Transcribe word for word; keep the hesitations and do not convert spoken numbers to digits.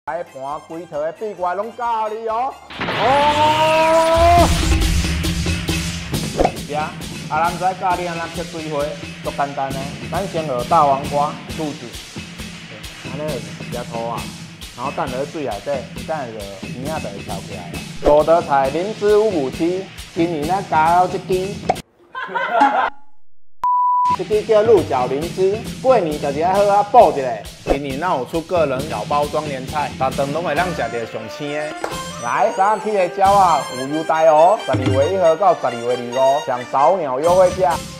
来盘规套的秘诀拢教你哦。哦。是啊，啊，咱知教你安怎切水花，足简单的。咱先学大黄瓜、兔子，安尼就食土啊，然后蛋落水内底，伊等下就边仔就会翘起来。朵德彩灵芝五五七，今年咱加到一支。这支叫鹿角灵芝，过年就是爱好啊补一下。今年咱有出个人小包装年菜，逐顿拢会让食到上青的。来，早起的鸟啊有优待哦，十二月一号到十二月二五，上早鸟优惠价。